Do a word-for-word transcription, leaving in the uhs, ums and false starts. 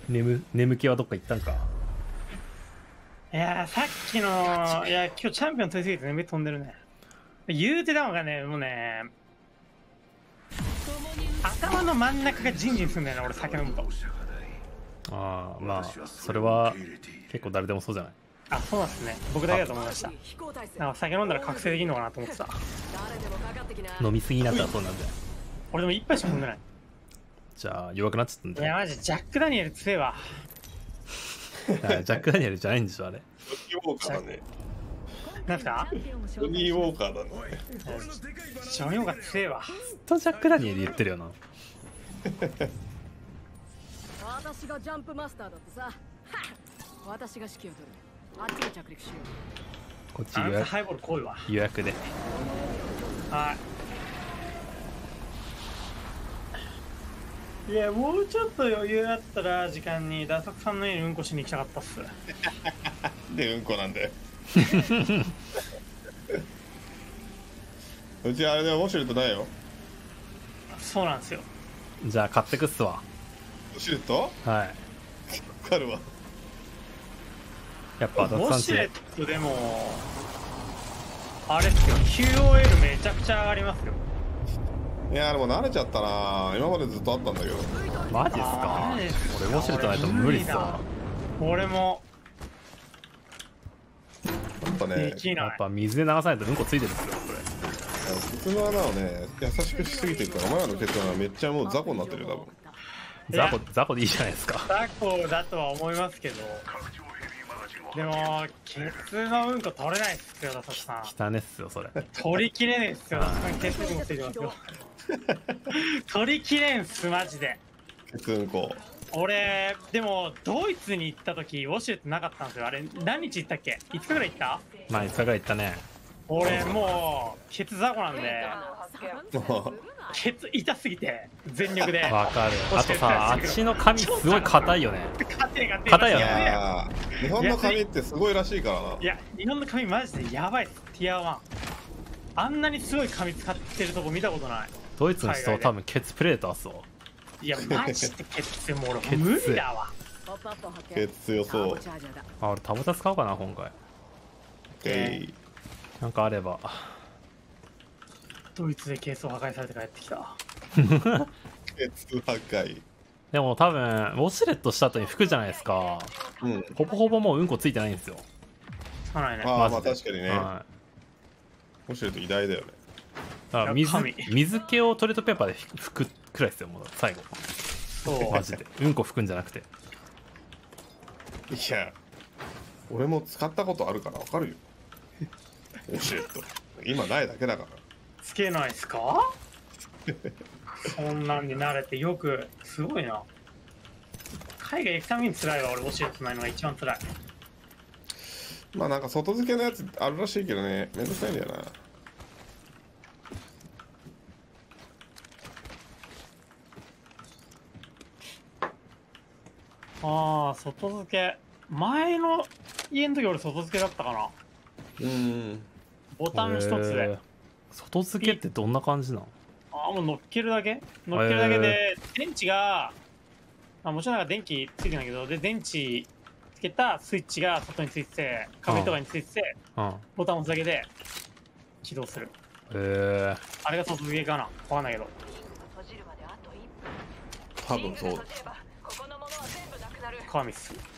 眠眠気はどっか行ったんか。 いやーさっきのいや今日チャンピオン取りすぎて眠気飛んでるね。言うてたのがねもうね頭の真ん中がジンジンするんだよね俺酒飲むと。 ああまあそれは結構誰でもそうじゃない。 あそうなんですね。僕だけだと思いました。なんか酒飲んだら覚醒できるのかなと思ってた。 飲みすぎになったらそうなんだよ。 俺でも一杯しか飲んでない。 じゃあ弱くなっちゃったんだよ。 いやマジジャック・ダニエル強えわ。 ジャック・ダニエルじゃないんでしょあれ。 ジョニー・ウォーカーだね。 なんすか？ ジョニー・ウォーカーだね。 ジョニー・ウォーカー強えわ。 ずっとジャック・ダニエル言ってるよな。 私がジャンプマスターだってさ。私が指揮を取る。あっちに着陸しよう。 こっち予約あんたハイボール濃いわ。 予約で。 はいいやもうちょっと余裕あったら時間にダサクさんの家にうんこしに行きたかったっす。 でうんこなんだよ。うちあれでウォシュレットないよ。 そうなんですよ。 じゃあ買ってくっすわ。 ウォシュレットはい。 わかるわ。 やっぱウダツさんちォシュレットでもあれっすよ キューオーエル めちゃくちゃ上がりますよ。 いやでも慣れちゃったな。今までずっとあったんだけど。 マジっすか。 マジっすか俺ウォシュレットないと無理っすわ。 俺もやっぱでね、 きない。 やっぱ水で流さないとうんこついてるんですよこれ。 靴の穴をね優しくしすぎてるからお前らのケツの穴めっちゃもう雑魚になってるよ多分。 ザコザコでいいじゃないですか。 ザコだとは思いますけどでもケツのうんこ取れないっすよダサクさん。 汚ねっすよそれ。 取りきれねえっすよ。ケツにもついてますよ。取りきれんっすマジで。 ケツうんこ。 俺でもドイツに行った時ウォシュレットなかったんですよ。あれ何日行ったっけ？いつかぐらい行った？ まあいつかぐらい行ったね。 俺もうケツ雑魚なんでケツ痛すぎて全力で。 わかる。あとさあっちの髪すごい硬いよね。 硬い硬い硬いよね。 いやー日本の髪ってすごいらしいからな。 いや日本の髪マジでやばいっす。ティアワンあんなにすごい髪使ってるとこ見たことない。 ドイツの人は多分ケツプレーターっすわ。 いやマジでケツもう俺無理だわ。 ケツ強そう。 あ俺タボタ使おうかな今回。 えい。 なんかあれば。 ドイツでケースを破壊されて帰ってきた。 ケツ破壊。 でも多分ウォシュレットした後に拭くじゃないですか。 うん。 ほぼほぼもううんこついてないんですよ。 つかないね。 ああまあマジで確かにね。 はウォシュレット偉大だよね。 い。だから水神水気をトイレットペーパーで拭くくらいですよもう最後。 そうマジでうんこ拭くんじゃなくて。 いや俺も使ったことあるからわかるよ。ウォシュレット今ないだけだから。 つけないっすか？そんなんに慣れてよくすごいな。海外行くために辛いわ俺ウォシュレットないのが一番辛い。 まあなんか外付けのやつあるらしいけどねめんどくさいんだよな。 ああ外付け前の家の時俺外付けだったかな。 うんボタン一つへーで外付けってどんな感じなの？ ああもう乗っけるだけ乗っけるだけで電池があもちろんなんか電気ついてるんだけどで電池つけたスイッチが外についてて壁とかについててうん。 ボタンを押すだけで起動する。 へえ。 あれが外付けかなわかんないけど。 多分そうだ。 鏡っす。